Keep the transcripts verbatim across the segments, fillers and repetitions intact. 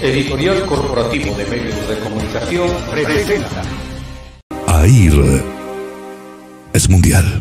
Editorial Corporativo de Medios de Comunicación presenta. AIR es mundial.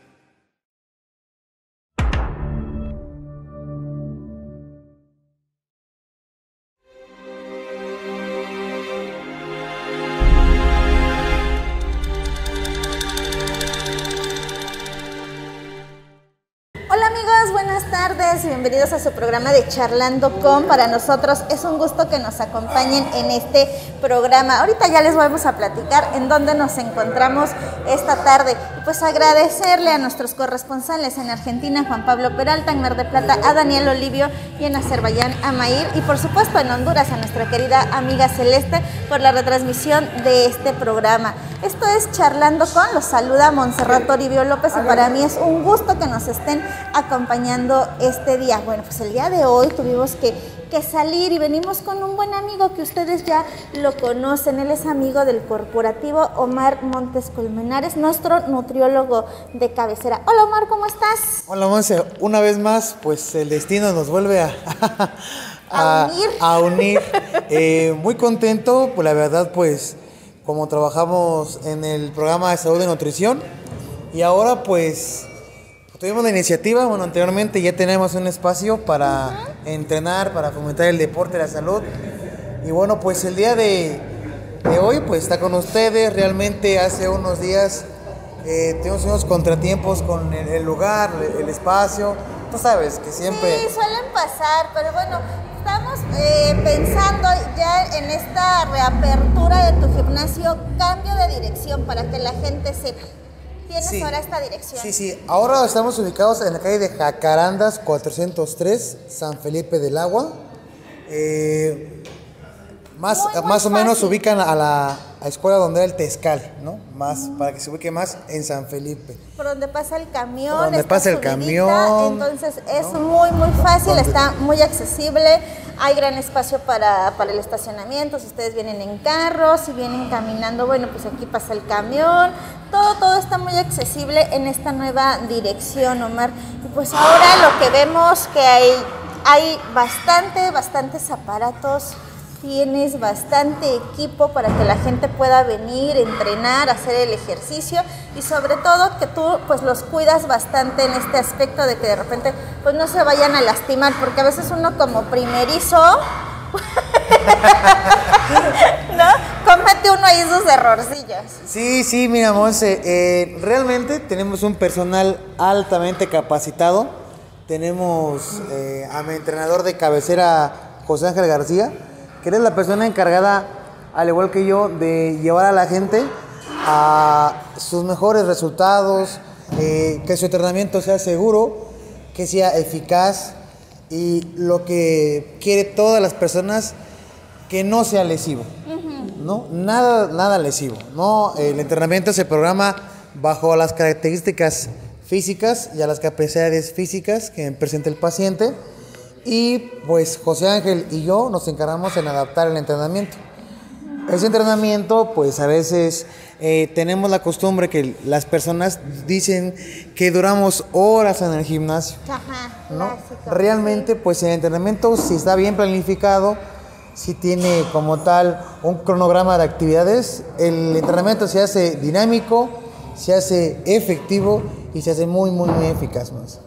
Hola amigos, buenas tardes, bienvenidos a su programa de Charlando Con. Para nosotros es un gusto que nos acompañen en este programa. Ahorita ya les vamos a platicar en dónde nos encontramos esta tarde. Y pues agradecerle a nuestros corresponsales en Argentina, Juan Pablo Peralta, en Mar del Plata, a Daniel Olivio, y en Azerbaiyán, a Mair, y por supuesto en Honduras, a nuestra querida amiga Celeste, por la retransmisión de este programa. Esto es Charlando Con, los saluda Montserrat Toribio López y para mí es un gusto que nos estén acompañando este día. Bueno, pues el día de hoy tuvimos que, que salir y venimos con un buen amigo que ustedes ya lo conocen. Él es amigo del corporativo Omar Montes Colmenares, nuestro nutriólogo de cabecera. Hola Omar, ¿cómo estás? Hola Monse, una vez más, pues el destino nos vuelve a, a, a unir. A unir. Eh, muy contento, pues la verdad, pues como trabajamos en el programa de salud y nutrición y ahora pues tuvimos la iniciativa, bueno, anteriormente ya tenemos un espacio para uh-huh. entrenar, para fomentar el deporte, la salud. Y bueno, pues el día de, de hoy, pues está con ustedes. Realmente hace unos días eh, tuvimos unos contratiempos con el, el lugar, el, el espacio. Tú sabes que siempre... Sí, suelen pasar, pero bueno, estamos eh, pensando ya en esta reapertura de tu gimnasio, cambio de dirección para que la gente sepa. ¿Tienes sí, ahora esta dirección? Sí, sí. Ahora estamos ubicados en la calle de Jacarandas cuatrocientos tres, San Felipe del Agua. Eh, más muy, muy más o menos se ubican a la a escuela donde era el Tezcal, ¿no? Más, mm. para que se ubique más en San Felipe. Por donde pasa el camión. Por donde pasa el camión. Entonces es ¿no? muy, muy fácil, ¿Dónde? Está muy accesible. Hay gran espacio para, para el estacionamiento. Si ustedes vienen en carro, si vienen caminando, bueno, pues aquí pasa el camión. Todo, todo está muy accesible en esta nueva dirección, Omar. Y pues ahora lo que vemos que hay, hay bastante, bastantes aparatos. Tienes bastante equipo para que la gente pueda venir, entrenar, hacer el ejercicio y sobre todo que tú pues los cuidas bastante en este aspecto de que de repente pues no se vayan a lastimar, porque a veces uno como primerizo ¿no? Comete uno ahí sus errorcillos. Sí, sí, mira Monse, eh, realmente tenemos un personal altamente capacitado. Tenemos eh, a mi entrenador de cabecera, José Ángel García, que eres la persona encargada, al igual que yo, de llevar a la gente a sus mejores resultados, eh, que su entrenamiento sea seguro, que sea eficaz y lo que quiere todas las personas, que no sea lesivo, uh-huh. ¿no? Nada, nada lesivo, ¿no? El entrenamiento se programa bajo las características físicas y a las capacidades físicas que presenta el paciente. Y pues José Ángel y yo nos encargamos en adaptar el entrenamiento. Ese entrenamiento, pues a veces eh, tenemos la costumbre que las personas dicen que duramos horas en el gimnasio. Ajá, ¿no? Realmente, pues el entrenamiento, si está bien planificado, si tiene como tal un cronograma de actividades, el entrenamiento se hace dinámico, se hace efectivo y se hace muy, muy, muy eficaz más.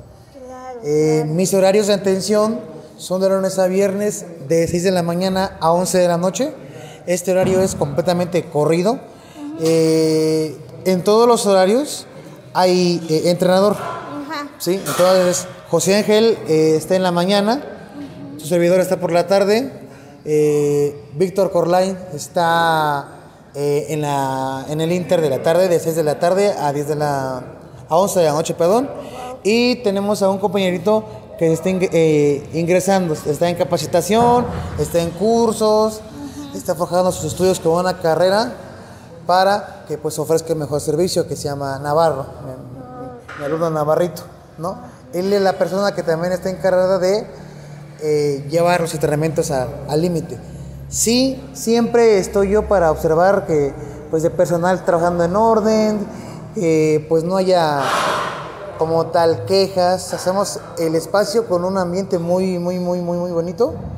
Eh, mis horarios de atención son de lunes a viernes de seis de la mañana a once de la noche. Este horario es completamente corrido. Uh-huh. Eh, en todos los horarios hay eh, entrenador. Uh-huh. ¿Sí? Entonces, José Ángel eh, está en la mañana, uh-huh. su servidor está por la tarde, eh, Víctor Corlain está eh, en, la, en el Inter de la tarde, de seis de la tarde a diez de la a once de la noche, perdón. Y tenemos a un compañerito que está eh, ingresando, está en capacitación, está en cursos, uh-huh. está forjando sus estudios como una carrera para que pues ofrezca el mejor servicio, que se llama Navarro, mi, mi alumno Navarrito, ¿no? Él es la persona que también está encargada de eh, llevar los entrenamientos al límite. Sí, siempre estoy yo para observar que pues de personal trabajando en orden, eh, pues no haya como tal quejas. Hacemos el espacio con un ambiente muy, muy, muy, muy, muy bonito.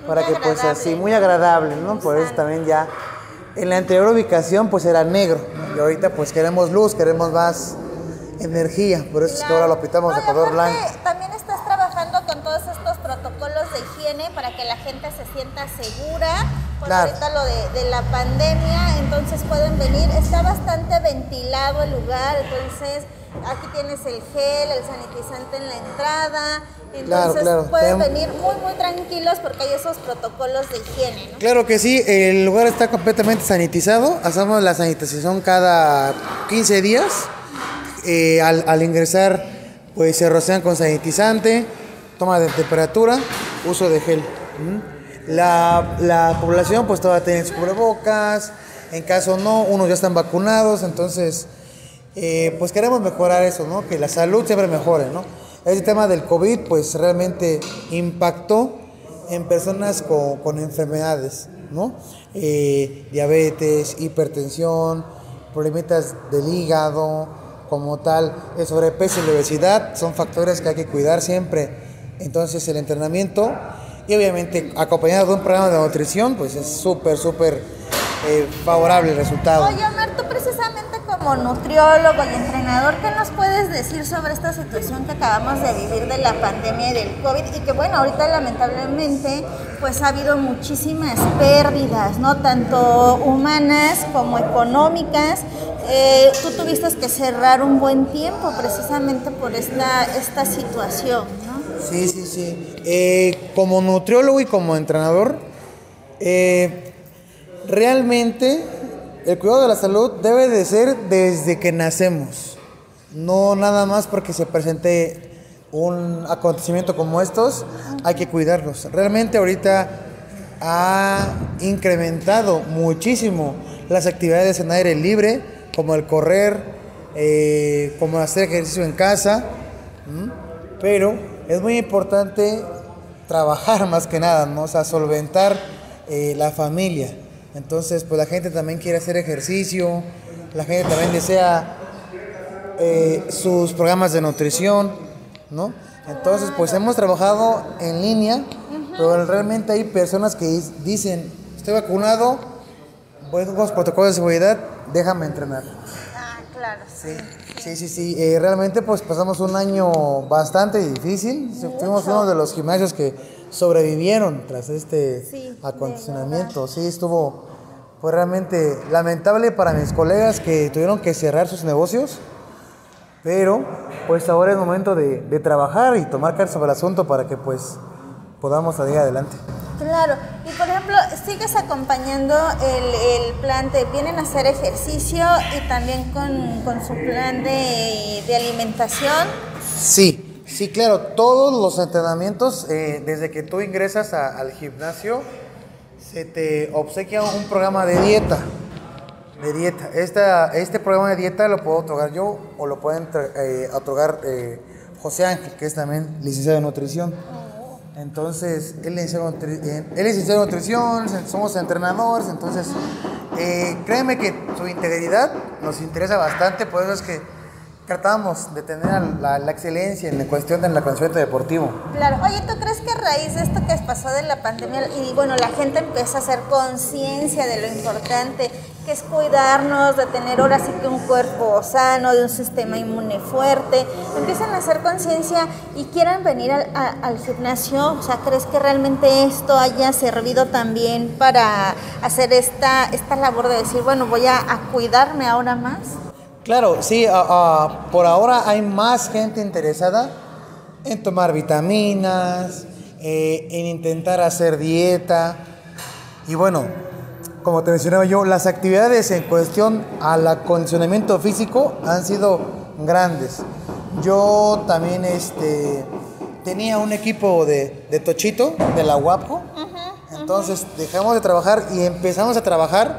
para Muy que pues agradable. así, muy agradable, ¿no? Por eso Exacto. también ya, en la anterior ubicación pues era negro, ¿no? Y ahorita pues queremos luz, queremos más energía, por eso es que ahora lo pintamos No, de y color aparte, blanco. también estás trabajando con todos estos protocolos de higiene para que la gente se sienta segura. Por Claro. ahorita lo de, de la pandemia, entonces pueden venir. Está bastante ventilado el lugar, entonces aquí tienes el gel, el sanitizante en la entrada. Entonces Claro, claro. pueden Tem- venir muy, muy tranquilos porque hay esos protocolos de higiene, ¿no? Claro que sí, el lugar está completamente sanitizado, hacemos la sanitización cada quince días. Eh, al, al ingresar pues se rocean con sanitizante, toma de temperatura, uso de gel. ¿Mm? La, la población pues todavía tiene sus cubrebocas, en caso no, unos ya están vacunados, entonces eh, pues queremos mejorar eso, ¿no? Que la salud siempre mejore, ¿no? Este tema del COVID pues realmente impactó en personas con, con enfermedades, ¿no? Eh, diabetes, hipertensión, problemitas del hígado, como tal, el sobrepeso y la obesidad son factores que hay que cuidar siempre. Entonces el entrenamiento y obviamente acompañado de un programa de nutrición, pues es súper, súper eh, favorable el resultado. Oye, Omar, tú precisamente como nutriólogo y entrenador, ¿qué nos puedes decir sobre esta situación que acabamos de vivir de la pandemia y del COVID? Y que bueno, ahorita lamentablemente pues ha habido muchísimas pérdidas, ¿no? Tanto humanas como económicas. Eh, tú tuviste que cerrar un buen tiempo precisamente por esta, esta situación, ¿no? Sí, sí, sí. Eh, como nutriólogo y como entrenador, eh, realmente el cuidado de la salud debe de ser desde que nacemos. No nada más porque se presente un acontecimiento como estos, hay que cuidarlos. Realmente ahorita ha incrementado muchísimo las actividades en aire libre, como el correr, eh, como hacer ejercicio en casa, ¿m? Pero es muy importante trabajar más que nada, ¿no? O sea, solventar eh, la familia. Entonces, pues la gente también quiere hacer ejercicio, la gente también desea eh, sus programas de nutrición, ¿no? Entonces, pues hemos trabajado en línea, pero realmente hay personas que dicen, estoy vacunado, voy con los protocolos de seguridad, déjame entrenar. Ah, claro. Sí, sí, sí, sí. Eh, realmente pues pasamos un año bastante difícil. Fuimos uno de los gimnasios que sobrevivieron tras este Sí, acondicionamiento. Sí, estuvo pues realmente lamentable para mis colegas que tuvieron que cerrar sus negocios. Pero pues ahora es momento de, de trabajar y tomar cartas sobre el asunto para que pues podamos salir adelante. Claro, y por ejemplo, sigues acompañando el, el plan de vienen a hacer ejercicio y también con, con su plan de, de alimentación. Sí, sí, claro, todos los entrenamientos, eh, desde que tú ingresas a, al gimnasio, se te obsequia un programa de dieta. De dieta. Esta, este programa de dieta lo puedo otorgar yo o lo pueden eh, otorgar eh, José Ángel, que es también licenciado en nutrición. Entonces, él es licenciado en nutrición, somos entrenadores, entonces eh, créeme que su integridad nos interesa bastante, por eso es que tratamos de tener la, la excelencia en la cuestión del conocimiento deportivo. Claro, oye, ¿tú crees que a raíz de esto que pasó de la pandemia y bueno, la gente empieza a hacer conciencia de lo importante que es cuidarnos, de tener ahora sí que un cuerpo sano, de un sistema inmune fuerte, empiezan a hacer conciencia y quieran venir al, a, al gimnasio? O sea, ¿crees que realmente esto haya servido también para hacer esta, esta labor de decir, bueno, voy a, a cuidarme ahora más? Claro, sí, uh, uh, por ahora hay más gente interesada en tomar vitaminas, eh, en intentar hacer dieta. Y bueno, como te mencionaba yo, las actividades en cuestión al acondicionamiento físico han sido grandes. Yo también este, tenía un equipo de, de tochito, de la Guapo. Uh-huh, entonces uh-huh. dejamos de trabajar y empezamos a trabajar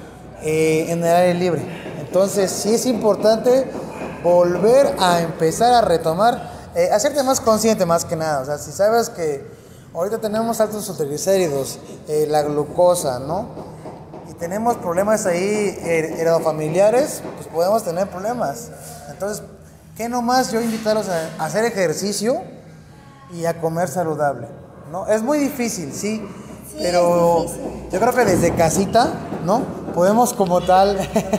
eh, en el aire libre. Entonces sí es importante volver a empezar a retomar, eh, hacerte más consciente más que nada. O sea, si sabes que ahorita tenemos altos triglicéridos, eh, la glucosa, ¿no? Y tenemos problemas ahí heredofamiliares, pues podemos tener problemas. Entonces, ¿qué nomás yo invitarlos a, a hacer ejercicio y a comer saludable? ¿No? Es muy difícil, sí. Sí, pero es difícil. yo creo que desde casita, ¿no? Podemos como tal,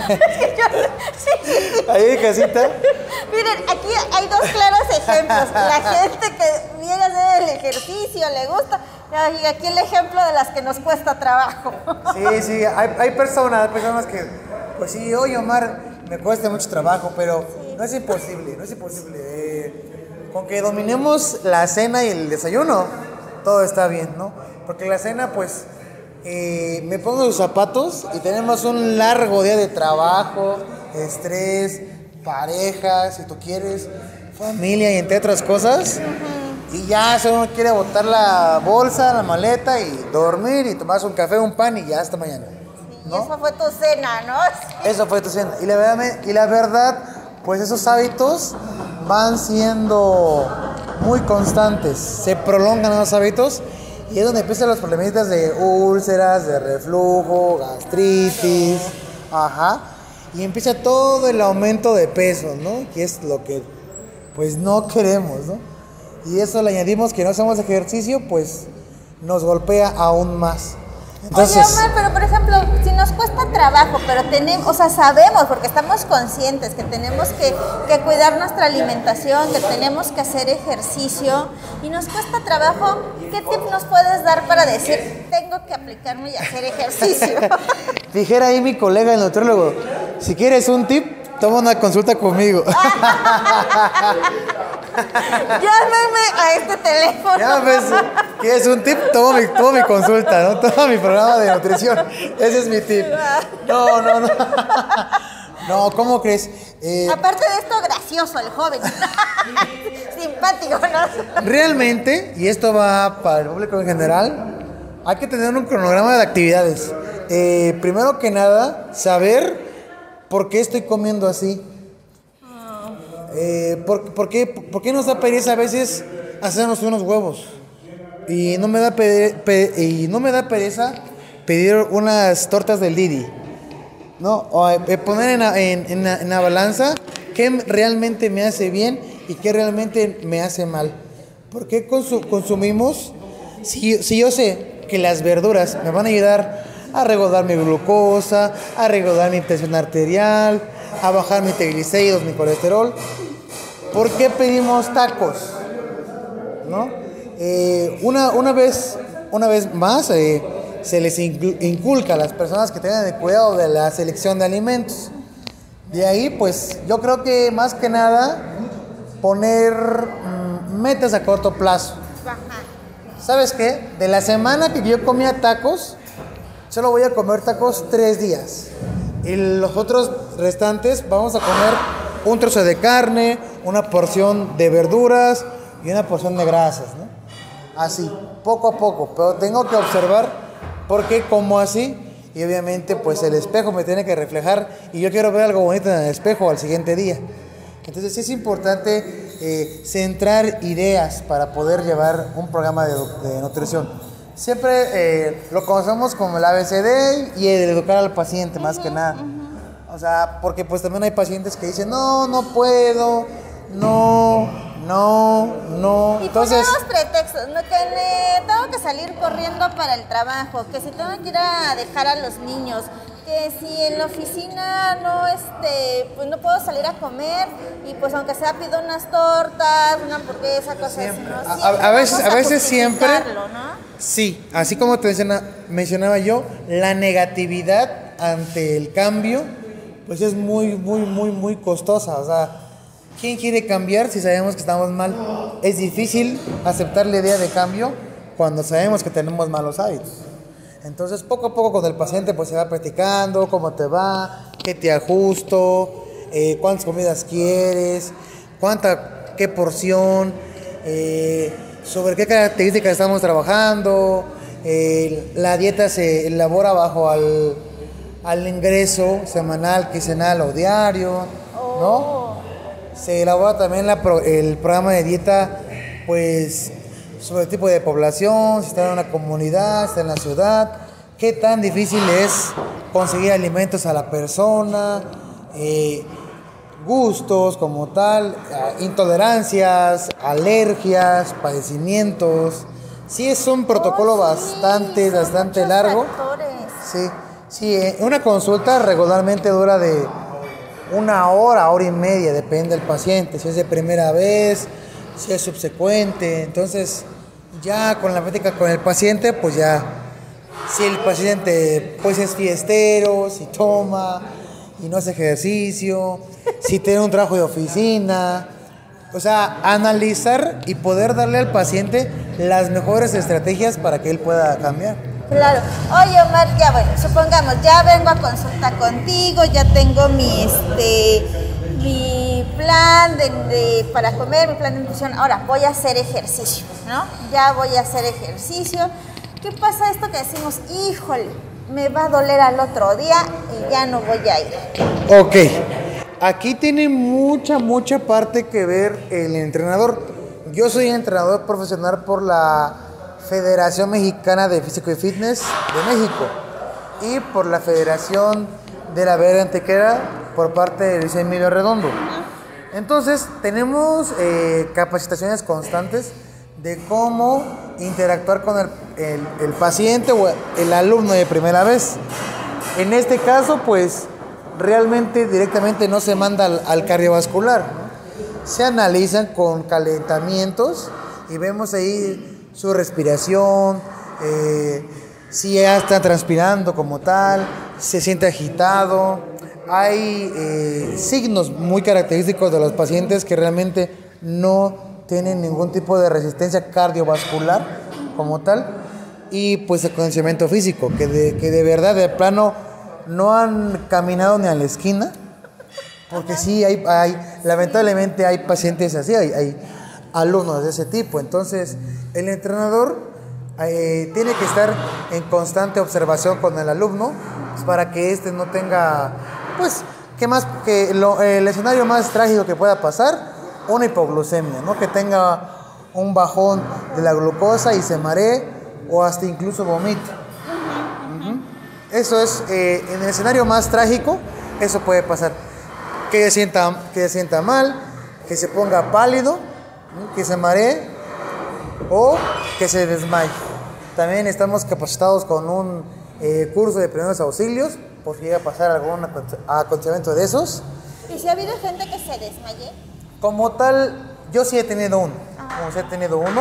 ahí en casita, Miren, aquí hay dos claros ejemplos. La gente que viene a hacer el ejercicio, le gusta, y aquí el ejemplo de las que nos cuesta trabajo. sí, sí, hay, hay personas, hay personas que, pues sí, oye Omar, me cuesta mucho trabajo, pero sí. no es imposible, no es imposible. Eh, con que dominemos la cena y el desayuno, todo está bien, ¿no? Porque la cena, pues, eh, me pongo los zapatos y tenemos un largo día de trabajo, estrés, pareja, si tú quieres, familia y entre otras cosas. Uh-huh. Y ya solo quiere botar la bolsa, la maleta y dormir y tomarse un café, un pan y ya hasta mañana. Sí, ¿no? Y eso fue tu cena, ¿no? Sí. Eso fue tu cena. Y la verdad, y la verdad, pues esos hábitos van siendo muy constantes, se prolongan esos hábitos y es donde empiezan los problemitas de úlceras, de reflujo, gastritis, ajá, y empieza todo el aumento de peso, ¿no? Que es lo que pues no queremos, ¿no? Y eso le añadimos que no hacemos ejercicio, pues nos golpea aún más. Entonces, Oye, Omar, pero por ejemplo, si nos cuesta trabajo, pero tenemos, o sea, sabemos, porque estamos conscientes que tenemos que, que cuidar nuestra alimentación, que tenemos que hacer ejercicio, y nos cuesta trabajo, ¿qué tip nos puedes dar para decir, tengo que aplicarme y hacer ejercicio? dijera ahí mi colega el nutriólogo, si quieres un tip, toma una consulta conmigo. Llámame a este teléfono. Ya ves, ¿quieres un tip? Toma mi, toma mi consulta, ¿no? Toma mi programa de nutrición. Ese es mi tip. No, no, no. No, ¿cómo crees? Eh, Aparte de esto, gracioso el joven. Simpático, ¿no? Realmente, y esto va para el público en general, hay que tener un cronograma de actividades. Eh, primero que nada, saber por qué estoy comiendo así. Eh, ¿por, por, qué, ¿Por qué nos da pereza a veces hacernos unos huevos? Y no me da, pe, pe, y no me da pereza pedir unas tortas del Didi, ¿no? O eh, poner en la, en, en, la, en la balanza qué realmente me hace bien y qué realmente me hace mal. ¿Por qué consu, consumimos? Si, si yo sé que las verduras me van a ayudar a regular mi glucosa, a regular mi presión arterial, a bajar mis triglicéridos, mi colesterol, ¿por qué pedimos tacos? ¿No? Eh, una, una, vez, una vez más eh, se les inculca a las personas que tengan el cuidado de la selección de alimentos. De ahí, pues, yo creo que más que nada poner mmm, metas a corto plazo. ¿Sabes qué? De la semana que yo comía tacos, solo voy a comer tacos tres días. Y los otros restantes vamos a comer un trozo de carne, una porción de verduras y una porción de grasas, ¿no? Así, poco a poco. Pero tengo que observar por qué como así. Y obviamente, pues el espejo me tiene que reflejar. Y yo quiero ver algo bonito en el espejo al siguiente día. Entonces sí es importante eh, centrar ideas para poder llevar un programa de, de nutrición. Siempre eh, lo conocemos como el A B C D y el educar al paciente, más uh-huh, que nada. Uh-huh. O sea, porque pues también hay pacientes que dicen, no, no puedo, no, no, no. Y entonces ponemos pretextos, ¿no? Que me tengo que salir corriendo para el trabajo, que si tengo que ir a dejar a los niños, que si en la oficina no, este, pues no puedo salir a comer y pues aunque sea pido unas tortas, una hamburguesa, cosas siempre. así, ¿no? Siempre a, a veces, a veces siempre, ¿no? Sí, así como te menciona, mencionaba yo, la negatividad ante el cambio, pues es muy, muy, muy, muy costosa. O sea, ¿quién quiere cambiar si sabemos que estamos mal? Es difícil aceptar la idea de cambio cuando sabemos que tenemos malos hábitos. Entonces, poco a poco con el paciente pues se va platicando cómo te va, qué te ajusto, eh, cuántas comidas quieres, cuánta, qué porción, eh, sobre qué características estamos trabajando. Eh, la dieta se elabora bajo al, al ingreso semanal, quincenal o diario, ¿no? Se elabora también la pro, el programa de dieta, pues, sobre el tipo de población, si está en una comunidad, si está en la ciudad, qué tan difícil es conseguir alimentos a la persona, eh, gustos como tal, intolerancias, alergias, padecimientos, Sí, es un protocolo Oh, sí, bastante, son bastante muchos largo. factores. Sí, sí, eh, una consulta regularmente dura de una hora, hora y media, depende del paciente, si es de primera vez, si es subsecuente. Entonces, ya con la plática con el paciente, pues ya, si el paciente pues es fiestero, si toma y no hace ejercicio, si tiene un trabajo de oficina, o sea, analizar y poder darle al paciente las mejores estrategias para que él pueda cambiar. Claro. Oye, Omar, ya bueno, supongamos, ya vengo a consulta contigo, ya tengo mi, este, mi plan de, de- para comer, mi plan de nutrición. Ahora, voy a hacer ejercicio, ¿no? Ya voy a hacer ejercicio. ¿Qué pasa esto que decimos, híjole, me va a doler al otro día y ya no voy a ir? Ok, aquí tiene mucha, mucha parte que ver el entrenador. Yo soy entrenador profesional por la Federación Mexicana de Físico y Fitness de México y por la Federación de la Verde Antequera por parte de Luis Emilio Redondo. Entonces, tenemos eh, capacitaciones constantes de cómo interactuar con el, el- el paciente o el alumno de primera vez. En este caso, pues, realmente directamente no se manda al, al cardiovascular, ¿no? Se analizan con calentamientos y vemos ahí su respiración, eh, si ya está transpirando como tal, se siente agitado. Hay eh, signos muy característicos de los pacientes que realmente no tienen ningún tipo de resistencia cardiovascular como tal. Y pues el condicionamiento físico, que de, que de verdad, de plano, no han caminado ni a la esquina. Porque sí, hay, hay, lamentablemente hay pacientes así, hay, hay alumnos de ese tipo. Entonces, el entrenador eh, tiene que estar en constante observación con el alumno, pues, para que éste no tenga, pues, que más que lo- el escenario más trágico que pueda pasar, una hipoglucemia, ¿no? Que tenga un bajón de la glucosa y se maree o hasta incluso vomite. Ujú. Eso es, eh, en el escenario más trágico, eso puede pasar. Que se sienta, que se sienta mal, que se ponga pálido, ¿no? Que se maree o que se desmaye. También estamos capacitados con un eh, curso de primeros auxilios, por si llega a pasar algún aconte- acontecimiento de esos. ¿Y si ha habido gente que se desmaye? Como tal, yo sí he tenido uno, como sí he tenido uno,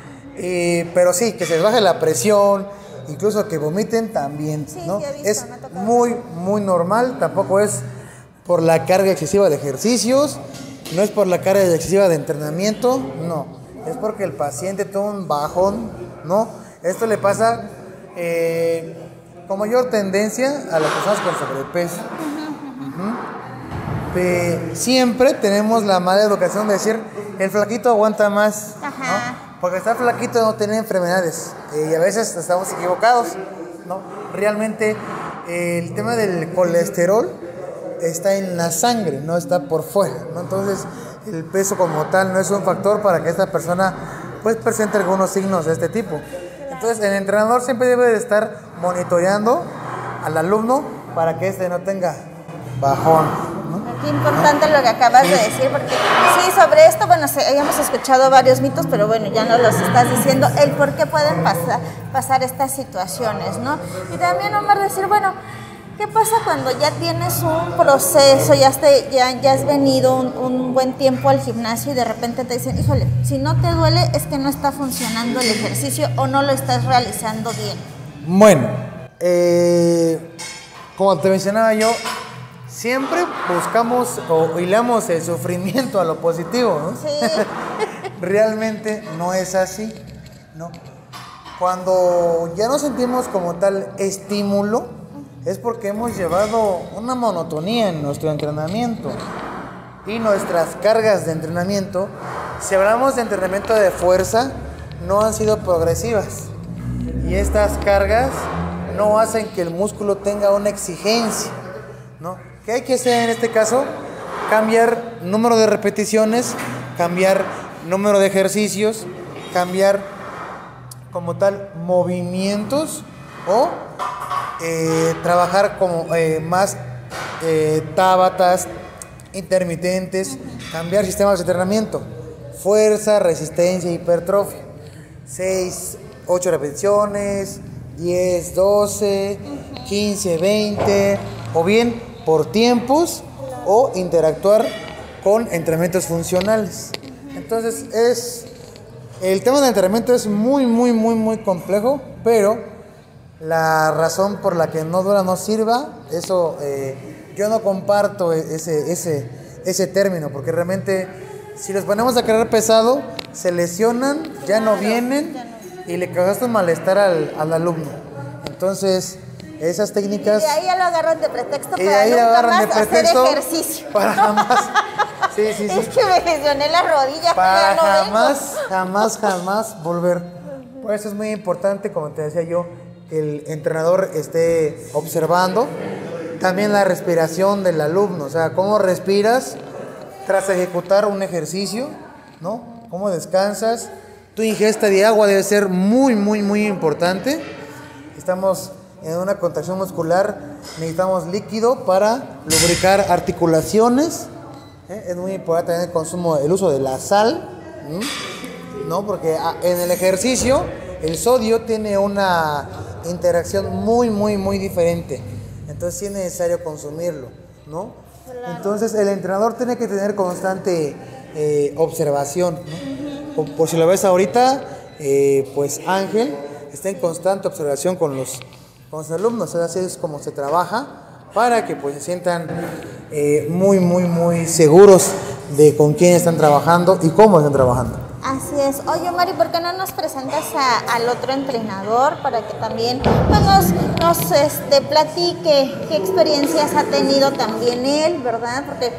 eh, pero sí, que se les baje la presión, incluso que vomiten también, Sí, ¿no? sí he visto, Es me ha tocado. muy, muy normal, tampoco es por la carga excesiva de ejercicios, no es por la carga excesiva de entrenamiento, no, es porque el paciente tuvo un bajón, ¿no? Esto le pasa eh, con mayor tendencia a las personas con sobrepeso. Eh, siempre tenemos la mala educación de decir el flaquito aguanta más, Ajá. ¿no? Porque estar flaquito no tiene enfermedades, eh, y a veces estamos equivocados, ¿no? Realmente eh, el tema del colesterol está en la sangre, no está por fuera, ¿no? Entonces el peso como tal no es un factor para que esta persona pues presente algunos signos de este tipo. Entonces el entrenador siempre debe de estar monitoreando al alumno para que este no tenga bajón, ¿no? Qué importante lo que acabas de decir, porque sí, sobre esto, bueno, se- habíamos escuchado varios mitos, pero bueno, ya nos los estás diciendo, el por qué pueden pasar, pasar estas situaciones, ¿no? Y también, Omar, decir, bueno, ¿qué pasa cuando ya tienes un proceso, ya, te, ya, ya has venido un, un buen tiempo al gimnasio y de repente te dicen, híjole, si no te duele es que no está funcionando el ejercicio o no lo estás realizando bien? Bueno, eh, como te mencionaba yo, siempre buscamos o hilamos el sufrimiento a lo positivo, ¿no? Sí. Realmente no es así, ¿no? Cuando ya no sentimos como tal estímulo, es porque hemos llevado una monotonía en nuestro entrenamiento y nuestras cargas de entrenamiento, si hablamos de entrenamiento de fuerza, no han sido progresivas. Y estas cargas no hacen que el músculo tenga una exigencia, ¿no? ¿Qué hay que hacer en este caso? Cambiar número de repeticiones, cambiar número de ejercicios, cambiar como tal movimientos o eh, trabajar como eh, más eh, tábatas intermitentes, cambiar sistemas de entrenamiento, fuerza, resistencia, hipertrofia. Seis ocho repeticiones, diez, doce, quince, veinte, o bien por tiempos o interactuar con entrenamientos funcionales. Entonces es el tema del entrenamiento es muy muy muy muy complejo, pero la razón por la que no dura no sirva, eso eh, yo no comparto ese, ese, ese término, porque realmente si los ponemos a cargar pesado, se lesionan, ya no vienen y le causaste un malestar al, al alumno. Entonces, esas técnicas... Y de ahí ya lo agarran de pretexto y de para ahí nunca lo agarran más de pretexto hacer ejercicio. Para jamás... Sí, sí, sí. Es que me lesioné la rodilla. Para ya no jamás, vengo. jamás, jamás volver. Por eso es muy importante, como te decía yo, que el entrenador esté observando también la respiración del alumno, o sea, cómo respiras tras ejecutar un ejercicio, ¿no? Cómo descansas. Tu ingesta de agua debe ser muy, muy, muy importante. Estamos en una contracción muscular, necesitamos líquido para lubricar articulaciones. ¿eh? Es muy importante también el consumo, el uso de la sal, ¿sí? ¿no? Porque en el ejercicio el sodio tiene una interacción muy, muy, muy diferente. Entonces sí es necesario consumirlo, ¿no? Claro. Entonces el entrenador tiene que tener constante eh, observación, ¿no? Por, por si lo ves ahorita, eh, pues Ángel está en constante observación con los, con los alumnos. Así es como se trabaja para que pues se sientan eh, muy, muy, muy seguros de con quién están trabajando y cómo están trabajando. Así es. Oye, Mari, ¿por qué no nos presentas a, al otro entrenador para que también pues, nos, nos este, platique qué experiencias ha tenido también él, ¿verdad? Porque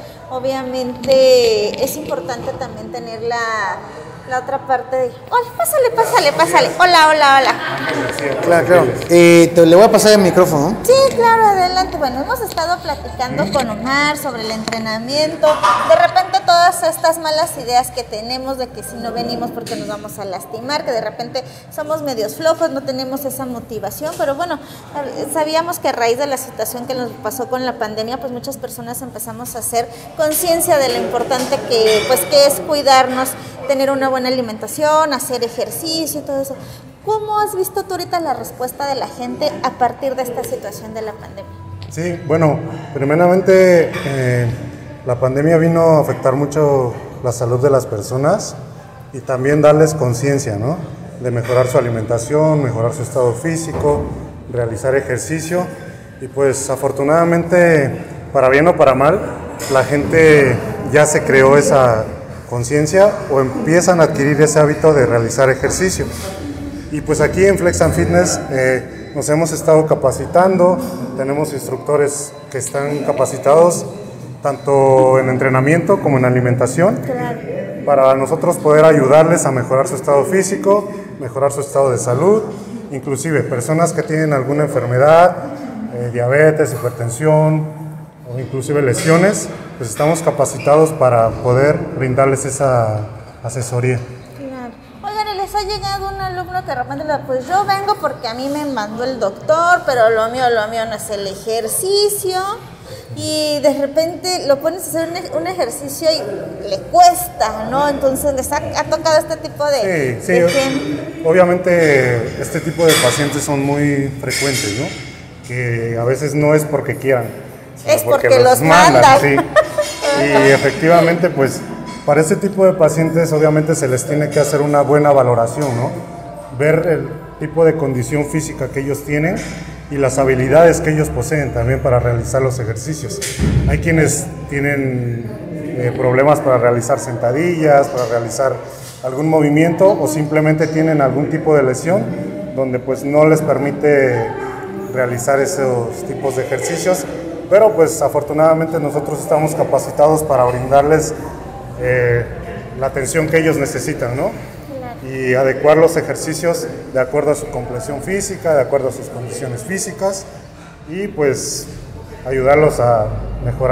obviamente es importante también tener la, la otra parte de... Hola, pásale, pásale, pásale. Hola, hola, hola. Claro, claro. Eh, te le voy a pasar el micrófono. Sí, claro, adelante. Bueno, hemos estado platicando con Omar sobre el entrenamiento. De repente todas estas malas ideas que tenemos de que si no venimos porque nos vamos a lastimar, que de repente somos medios flojos, no tenemos esa motivación, pero bueno, sabíamos que a raíz de la situación que nos pasó con la pandemia, pues muchas personas empezamos a hacer conciencia de lo importante que, pues, que es cuidarnos, tener una buena alimentación, hacer ejercicio y todo eso. ¿Cómo has visto tú ahorita la respuesta de la gente a partir de esta situación de la pandemia? Sí, bueno, primeramente eh, la pandemia vino a afectar mucho la salud de las personas y también darles conciencia, ¿no? De mejorar su alimentación, mejorar su estado físico, realizar ejercicio y pues afortunadamente, para bien o para mal, la gente ya se creó esa conciencia o empiezan a adquirir ese hábito de realizar ejercicio. Y pues aquí en Flex and Fitness eh, nos hemos estado capacitando, tenemos instructores que están capacitados tanto en entrenamiento como en alimentación, claro, para nosotros poder ayudarles a mejorar su estado físico, mejorar su estado de salud, inclusive personas que tienen alguna enfermedad, eh, diabetes, hipertensión o inclusive lesiones, pues estamos capacitados para poder brindarles esa asesoría. ¿Les ha llegado un alumno que de repente le pues yo vengo porque a mí me mandó el doctor, pero lo mío, lo mío no es el ejercicio? Y de repente lo pones a hacer un, un ejercicio y le cuesta, ¿no? Entonces les ha, ha tocado este tipo de... Sí, sí, de gente. Obviamente este tipo de pacientes son muy frecuentes, ¿no? Que a veces no es porque quieran, es porque, porque los, los mandan. mandan. Sí. Y efectivamente, pues... Para este tipo de pacientes obviamente se les tiene que hacer una buena valoración, ¿no? Ver el tipo de condición física que ellos tienen y las habilidades que ellos poseen también para realizar los ejercicios. Hay quienes tienen eh, problemas para realizar sentadillas, para realizar algún movimiento o simplemente tienen algún tipo de lesión donde pues no les permite realizar esos tipos de ejercicios, pero pues afortunadamente nosotros estamos capacitados para brindarles Eh, la atención que ellos necesitan, ¿no? Y adecuar los ejercicios de acuerdo a su complexión física, de acuerdo a sus condiciones físicas y pues ayudarlos a mejorar.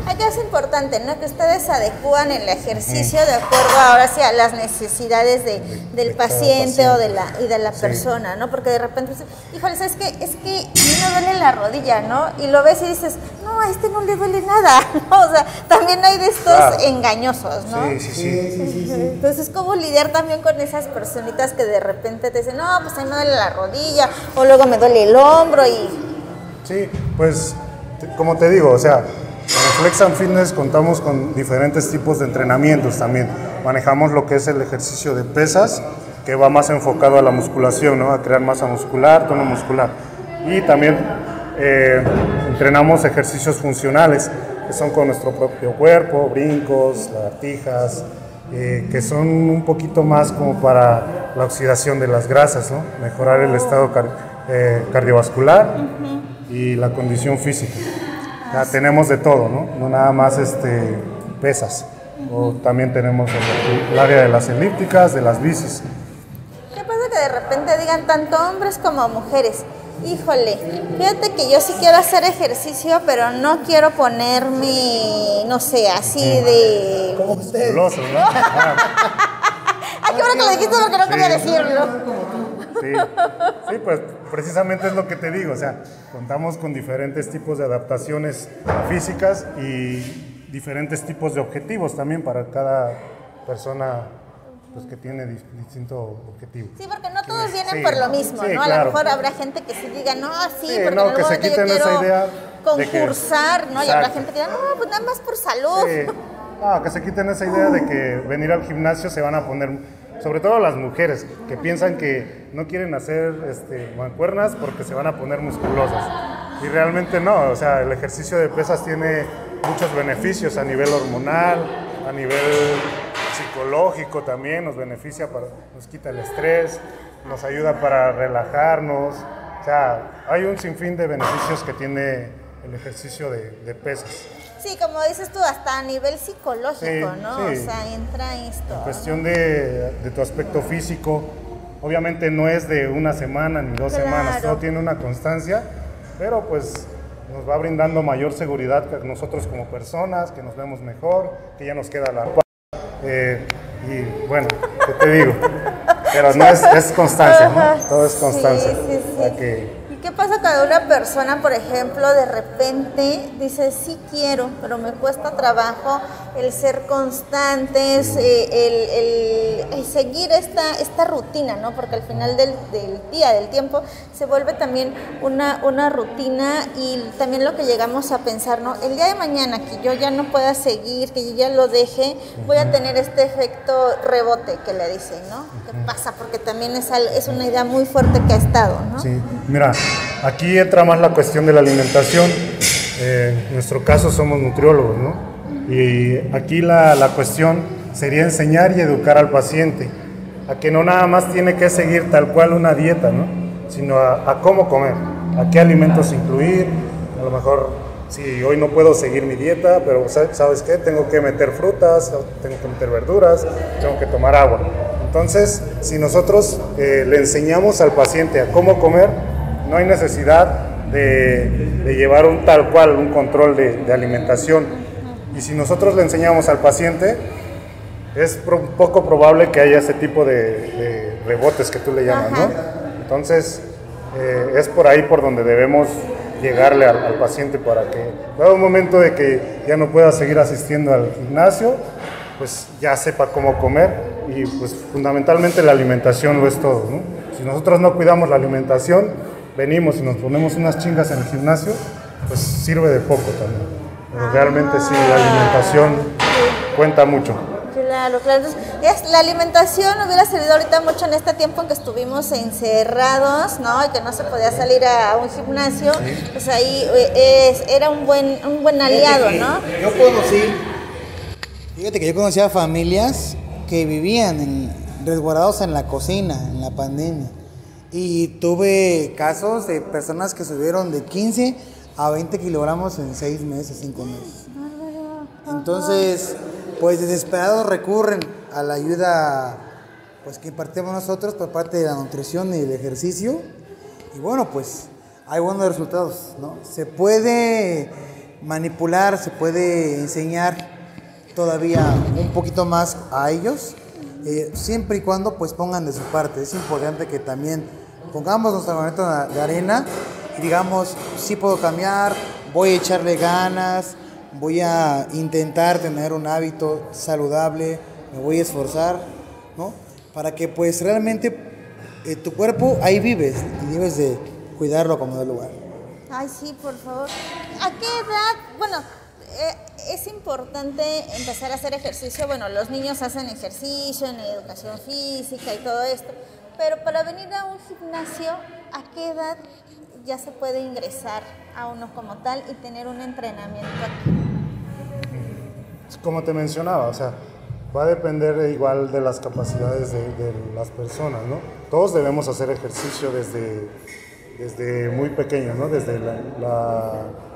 Aquí es importante, ¿no? Que ustedes adecúan el ejercicio de acuerdo ahora sí a las necesidades de, del paciente, paciente o de la, y de la sí. persona, ¿no? Porque de repente, híjole, ¿sabes qué? Es que a mí me duele la rodilla, ¿no? Y lo ves y dices, no, a este no le duele nada, ¿no? O sea, también hay de estos claro. engañosos, ¿no? Sí, sí, sí. sí, sí, sí. Entonces, ¿cómo lidiar también con esas personitas que de repente te dicen, no, pues a mí me duele la rodilla, o luego me duele el hombro y... Sí, pues, como te digo, o sea, en Flex and Fitness contamos con diferentes tipos de entrenamientos también. Manejamos lo que es el ejercicio de pesas, que va más enfocado a la musculación, ¿no? A crear masa muscular, tono muscular. Y también eh, entrenamos ejercicios funcionales, que son con nuestro propio cuerpo, brincos, lagartijas, eh, que son un poquito más como para la oxidación de las grasas, ¿no? Mejorar el estado car eh, cardiovascular uh-huh. y la condición física. Ya tenemos de todo, ¿no? No nada más este, pesas. O también tenemos el, el área de las elípticas, de las bicis. ¿Qué pasa que de repente digan tanto hombres como mujeres? Híjole, fíjate que yo sí quiero hacer ejercicio, pero no quiero ponerme, no sé, así de... Como ustedes. Musculoso, ¿no? Ay, qué bueno que lo dijiste porque no sí. quería decirlo. Sí, sí, pues precisamente es lo que te digo, o sea, contamos con diferentes tipos de adaptaciones físicas y diferentes tipos de objetivos también para cada persona pues, que tiene distinto objetivo. Sí, porque no todos vienen sí, por lo mismo, sí, ¿no? claro. A lo mejor habrá gente que sí diga, no, sí, sí porque no, en que algún se quiten yo quiero esa idea concursar, de que, ¿no? Y habrá gente que diga, no, pues nada más por salud. Sí. No, que se quiten esa idea de que venir al gimnasio se van a poner... Sobre todo las mujeres, que piensan que no quieren hacer este, mancuernas porque se van a poner musculosas. Y realmente no, o sea, el ejercicio de pesas tiene muchos beneficios a nivel hormonal, a nivel psicológico también, nos beneficia, para, nos quita el estrés, nos ayuda para relajarnos. O sea, hay un sinfín de beneficios que tiene el ejercicio de, de pesas. Sí, como dices tú, hasta a nivel psicológico, sí, ¿no? Sí. O sea, entra esto. En cuestión de, de tu aspecto físico, obviamente no es de una semana ni dos claro. semanas, todo tiene una constancia, pero pues nos va brindando mayor seguridad que nosotros como personas, que nos vemos mejor, que ya nos queda la eh, y bueno, ¿qué te digo? Pero no es, es constancia, ¿no? Todo es constancia. Sí, sí, sí. O sea que, ¿qué pasa cuando una persona, por ejemplo, de repente dice, sí quiero, pero me cuesta trabajo el ser constantes, eh, el, el, el seguir esta, esta rutina, ¿no? Porque al final del, del día, del tiempo, se vuelve también una, una rutina y también lo que llegamos a pensar, ¿no? El día de mañana que yo ya no pueda seguir, que yo ya lo deje, voy a tener este efecto rebote que le dicen, ¿no? ¿Qué pasa? Porque también es, es una idea muy fuerte que ha estado, ¿no? Sí, mira, aquí entra más la cuestión de la alimentación. Eh, en nuestro caso somos nutriólogos, ¿no? Y aquí la, la cuestión sería enseñar y educar al paciente a que no nada más tiene que seguir tal cual una dieta, ¿no? Sino a, a cómo comer, a qué alimentos incluir. A lo mejor, si hoy no puedo seguir mi dieta, pero ¿sabes qué? Tengo que meter frutas, tengo que meter verduras, tengo que tomar agua. Entonces, si nosotros eh, le enseñamos al paciente a cómo comer, no hay necesidad de, de llevar un tal cual, un control de, de alimentación. Y si nosotros le enseñamos al paciente, es pro, poco probable que haya ese tipo de, de rebotes que tú le llamas, ¿no? Entonces, eh, es por ahí por donde debemos llegarle al, al paciente para que, dado un momento de que ya no pueda seguir asistiendo al gimnasio, pues ya sepa cómo comer y pues fundamentalmente la alimentación lo es todo, ¿no? Si nosotros no cuidamos la alimentación, venimos y nos ponemos unas chingas en el gimnasio, pues sirve de poco también. Pero realmente sí, la alimentación cuenta mucho. Claro, claro. Entonces, es, la alimentación hubiera servido ahorita mucho en este tiempo en que estuvimos encerrados, ¿no? Y que no se podía salir a, a un gimnasio. Sí. Pues ahí es, era un buen, un buen aliado, ¿no? Yo conocí, fíjate que yo conocía familias que vivían en, resguardados en la cocina, en la pandemia. Y tuve casos de personas que subieron de quince a veinte kilogramos en seis meses, cinco meses. Entonces, pues desesperados recurren a la ayuda pues, que impartimos nosotros por parte de la nutrición y el ejercicio. Y bueno, pues hay buenos resultados, ¿no? Se puede manipular, se puede enseñar todavía un poquito más a ellos, eh, siempre y cuando pues pongan de su parte. Es importante que también pongamos nuestro granito de arena y digamos, sí puedo cambiar, voy a echarle ganas, voy a intentar tener un hábito saludable, me voy a esforzar, ¿no? Para que pues realmente eh, tu cuerpo ahí vives y debes de cuidarlo como de lugar. Ay, sí, por favor. ¿A qué edad? Bueno, eh, es importante empezar a hacer ejercicio. Bueno, los niños hacen ejercicio en educación física y todo esto, pero para venir a un gimnasio, ¿a qué edad ya se puede ingresar a uno como tal y tener un entrenamiento aquí? Como te mencionaba, o sea, va a depender igual de las capacidades de, de las personas, ¿no? Todos debemos hacer ejercicio desde, desde muy pequeños, ¿no? Desde la, la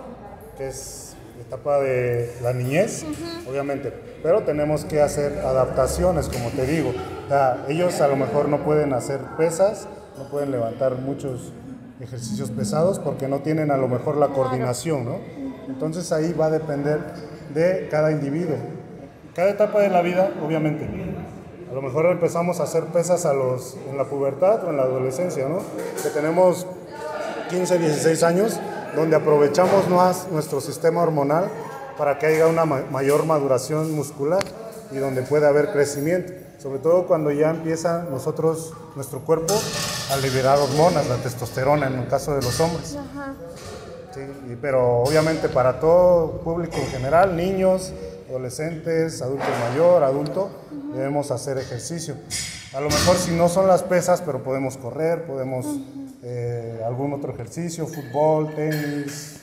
que es etapa de la niñez, uh-huh. obviamente, pero tenemos que hacer adaptaciones, como te digo. O sea, ellos a lo mejor no pueden hacer pesas, no pueden levantar muchos ejercicios pesados porque no tienen a lo mejor la coordinación, ¿no? Entonces ahí va a depender de cada individuo. Cada etapa de la vida, obviamente. A lo mejor empezamos a hacer pesas a los, en la pubertad o en la adolescencia, ¿no? Que tenemos quince, dieciséis años, donde aprovechamos más nuestro sistema hormonal para que haya una ma- mayor maduración muscular y donde pueda haber crecimiento. Sobre todo cuando ya empieza nosotros, nuestro cuerpo, a liberar hormonas, la testosterona en el caso de los hombres. Ajá. Sí, y, pero obviamente para todo público en general, niños, adolescentes, adulto mayor, adulto, uh-huh. debemos hacer ejercicio. A lo mejor si no son las pesas, pero podemos correr, podemos uh-huh. eh, algún otro ejercicio, fútbol, tenis,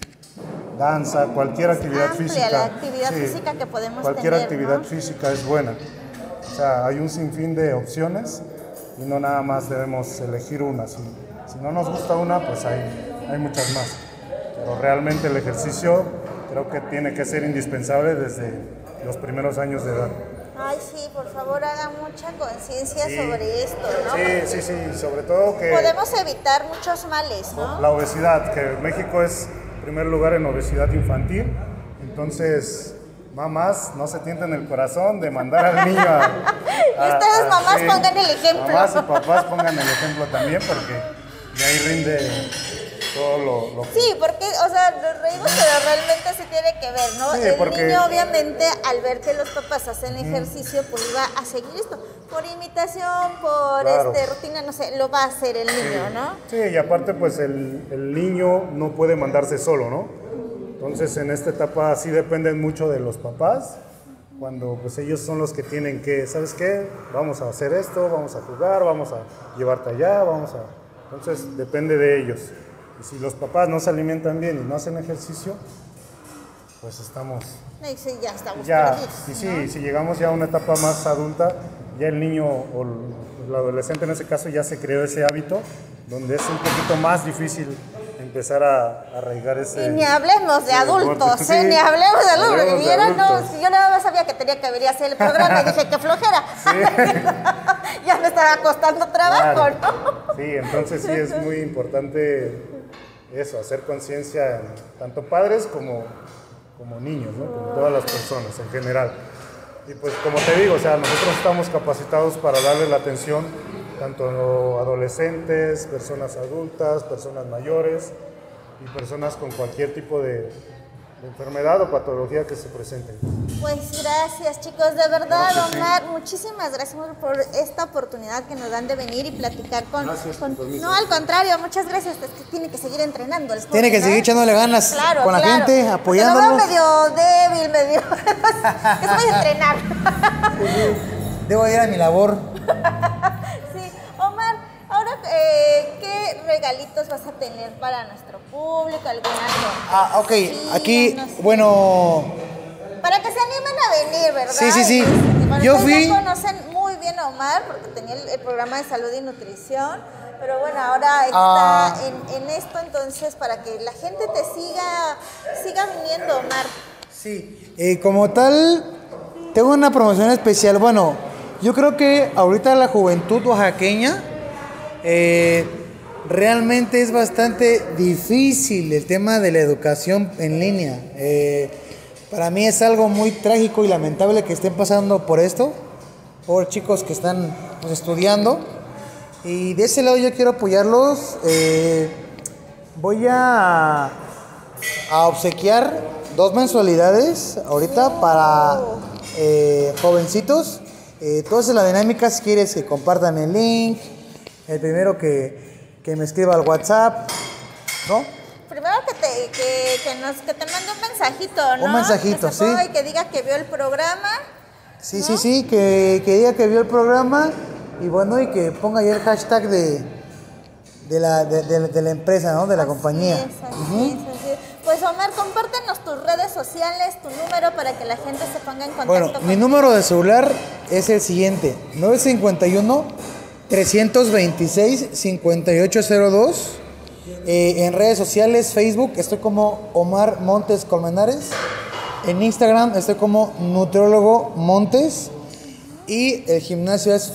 danza, cualquier actividad amplia física. La actividad sí, física que podemos cualquier tener, actividad ¿no? física es buena. O sea, hay un sinfín de opciones y no nada más debemos elegir una. Si, si no nos gusta una, pues hay, hay muchas más. Pero realmente el ejercicio creo que tiene que ser indispensable desde los primeros años de edad. Ay, sí, por favor, haga mucha conciencia Sí. sobre esto, ¿no? Sí, sí, sí, sobre todo que podemos evitar muchos males, ¿no? la obesidad, que México es primer lugar en obesidad infantil, entonces mamás no se tienten el corazón de mandar al niño a... a y ustedes a, mamás sí, pongan el ejemplo. Mamás y papás pongan el ejemplo también porque de ahí rinde todo lo, lo que... Sí, porque, o sea, nos reímos, pero realmente sí tiene que ver, ¿no? Sí, el porque... niño, obviamente, al ver que los papás hacen ejercicio, pues va a seguir esto. Por imitación, por Claro. este rutina, no sé, lo va a hacer el niño, sí. ¿no? Sí, y aparte, pues el, el niño no puede mandarse solo, ¿no? Entonces, en esta etapa sí dependen mucho de los papás, cuando pues ellos son los que tienen que, ¿sabes qué? Vamos a hacer esto, vamos a jugar, vamos a llevarte allá, vamos a... Entonces, depende de ellos. Y si los papás no se alimentan bien y no hacen ejercicio, pues estamos... Y sí, ya estamos Ya, perdidos, y sí, ¿no? si llegamos ya a una etapa más adulta, ya el niño o el adolescente en ese caso ya se creó ese hábito, donde es un poquito más difícil empezar a arraigar ese... Y ni hablemos de ese adultos, deporte. ¿eh? Sí, Ni hablemos de adultos. hablemos de Vieran, no, adultos. si yo nada más sabía que tenía que venir a hacer el programa y dije, qué flojera. Sí. Ya me estaba costando trabajo, Claro. ¿no? Sí, entonces sí es muy importante eso, hacer conciencia en tanto padres como, como niños, ¿no? Como todas las personas en general. Y pues como te digo, o sea, nosotros estamos capacitados para darle la atención tanto a adolescentes, personas adultas, personas mayores y personas con cualquier tipo de, de enfermedad o patología que se presente. Pues gracias, chicos, de verdad, Claro que sí. Omar, muchísimas gracias por esta oportunidad que nos dan de venir y platicar con... Gracias, con- con permiso. no, al contrario, muchas gracias, es que tiene que seguir entrenando el Tiene que joven, seguir ¿eh? echándole ganas Claro, con la claro. gente, Porque apoyándolos. lo veo medio débil, medio... es muy entrenar. Debo ir a mi labor. Sí, Omar, ahora, eh, ¿qué regalitos vas a tener para nuestro público? ¿Alguna Ah, ok, Sí, aquí, no sé. bueno, Para que se animen a venir, ¿verdad? Sí, sí, sí. Este, bueno, Yo ustedes fui- ya conocen muy bien a Omar porque tenía el, el programa de salud y nutrición, pero bueno, ahora está Ah. en, en esto, entonces para que la gente te siga, siga viniendo, Omar. sí, eh, como tal, tengo una promoción especial. Bueno, yo creo que ahorita la juventud oaxaqueña eh, realmente es bastante difícil el tema de la educación en línea. Eh, para mí es algo muy trágico y lamentable que estén pasando por esto, por chicos que están pues, estudiando. Y de ese lado yo quiero apoyarlos. Eh, voy a, a obsequiar dos mensualidades ahorita para eh, jovencitos. Eh, todas las dinámicas, si quieres que compartan el link, el primero que, que me escriba al WhatsApp, ¿no? Primero que te, que, que nos, que te mande un mensajito, ¿no? Un mensajito, que se ponga sí. Y que diga que vio el programa. Sí, ¿no? sí, sí, que, que diga que vio el programa y bueno, y que ponga ahí el hashtag de, de, la, de, de, de la empresa, ¿no? De la Así compañía. Es, así uh-huh. es, así es. Pues Omar, compártenos tus redes sociales, tu número para que la gente se ponga en contacto. Bueno, contigo. Mi número de celular es el siguiente, nueve cinco uno, tres dos seis, cinco ocho cero dos. Eh, en redes sociales, Facebook, estoy como Omar Montes Colmenares. En Instagram estoy como Nutriólogo Montes. Y el gimnasio es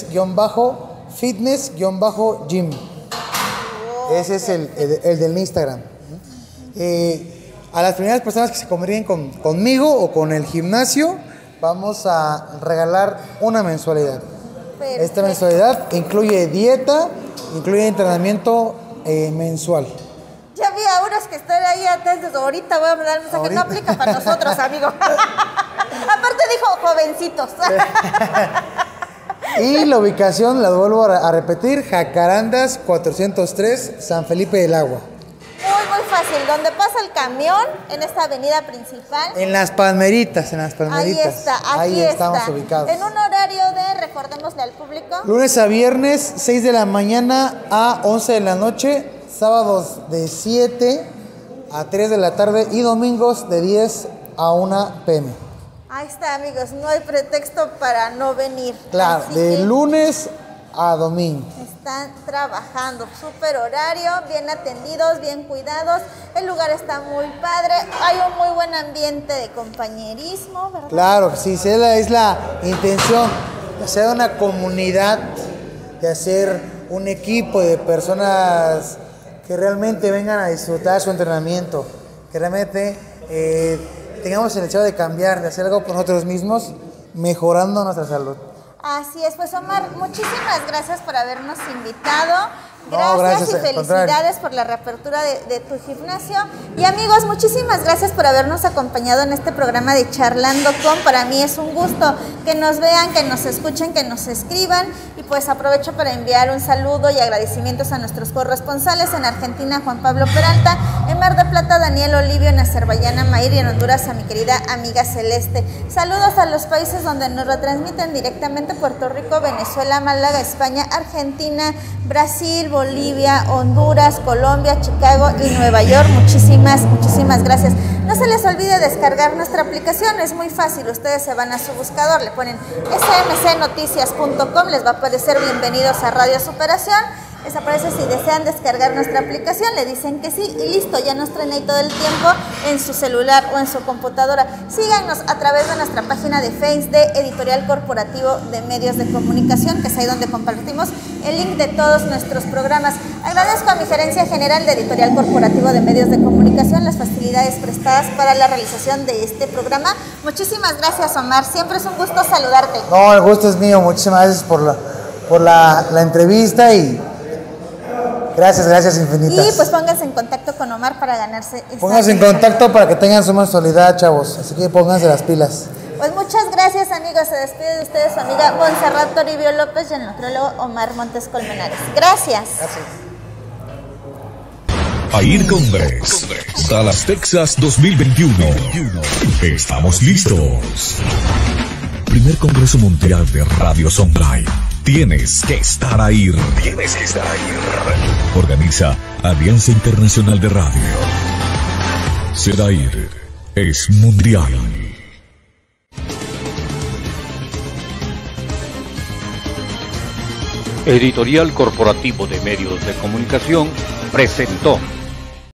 Flex-Fitness-Gym. Oh, Ese es el, el, el del Instagram. Eh, a las primeras personas que se comuniquen con, conmigo o con el gimnasio, vamos a regalar una mensualidad. Perfecto. Esta mensualidad incluye dieta, incluye entrenamiento eh, mensual. Ya vi a unos que están ahí atentos. Ahorita voy a mandar un mensaje. No aplica para nosotros, amigo. Aparte dijo jovencitos. Y la ubicación, la vuelvo a repetir, Jacarandas cuatrocientos tres, San Felipe del Agua. Muy, muy fácil. Donde pasa el camión, en esta avenida principal. En las Palmeritas, en las Palmeritas. Ahí está, aquí Ahí está. estamos ubicados. En un horario de, recordémosle al público. Lunes a viernes, seis de la mañana a once de la noche. Sábados de siete a tres de la tarde y domingos de diez a una pe eme. Ahí está, amigos, no hay pretexto para no venir. Claro, Así de que lunes a domingo. Están trabajando, súper horario, bien atendidos, bien cuidados. El lugar está muy padre, hay un muy buen ambiente de compañerismo, ¿verdad? Claro, sí, es la, es la intención de hacer una comunidad, de hacer un equipo de personas que realmente vengan a disfrutar su entrenamiento, que realmente eh, tengamos el deseo de cambiar, de hacer algo por nosotros mismos, mejorando nuestra salud. Así es, pues Omar, muchísimas gracias por habernos invitado. Gracias, no, gracias y felicidades por la reapertura de, de tu gimnasio. Y amigos, muchísimas gracias por habernos acompañado en este programa de Charlando con. Para mí es un gusto que nos vean, que nos escuchen, que nos escriban. Y pues aprovecho para enviar un saludo y agradecimientos a nuestros corresponsales en Argentina, Juan Pablo Peralta, en Mar de Plata, Daniel Olivio, en Azerbaiyán, Amair, y en Honduras a mi querida amiga Celeste. Saludos a los países donde nos retransmiten directamente: Puerto Rico, Venezuela, Málaga, España, Argentina, Brasil, Bolivia, Honduras, Colombia, Chicago y Nueva York. Muchísimas, muchísimas gracias. No se les olvide descargar nuestra aplicación, es muy fácil. Ustedes se van a su buscador, le ponen ese eme ce noticias punto com, les va a aparecer bienvenidos a Radio Superación. Les aparece si desean descargar nuestra aplicación, le dicen que sí y listo, ya nos traen ahí todo el tiempo en su celular o en su computadora. Síganos a través de nuestra página de Facebook de Editorial Corporativo de Medios de Comunicación, que es ahí donde compartimos el link de todos nuestros programas. Agradezco a mi gerencia general de Editorial Corporativo de Medios de Comunicación las facilidades prestadas para la realización de este programa. Muchísimas gracias, Omar, siempre es un gusto saludarte. No, el gusto es mío, muchísimas gracias por la, por la, la entrevista y gracias, gracias infinitas. Y pues pónganse en contacto con Omar para ganarse esta Pónganse en contacto para que tengan su mensualidad, chavos. Así que pónganse las pilas. Pues muchas gracias, amigos. Se despide de ustedes su amiga Montserrat Toribio López y el nutriólogo Omar Montes Colmenares. Gracias. Gracias. AIR Congress, Dallas, Texas dos mil veintiuno. Estamos listos. Primer Congreso Mundial de Radio Sonlight. Tienes que estar ahí. Tienes que estar ahí. Organiza Alianza Internacional de Radio. SEDAIR es mundial. Editorial Corporativo de Medios de Comunicación presentó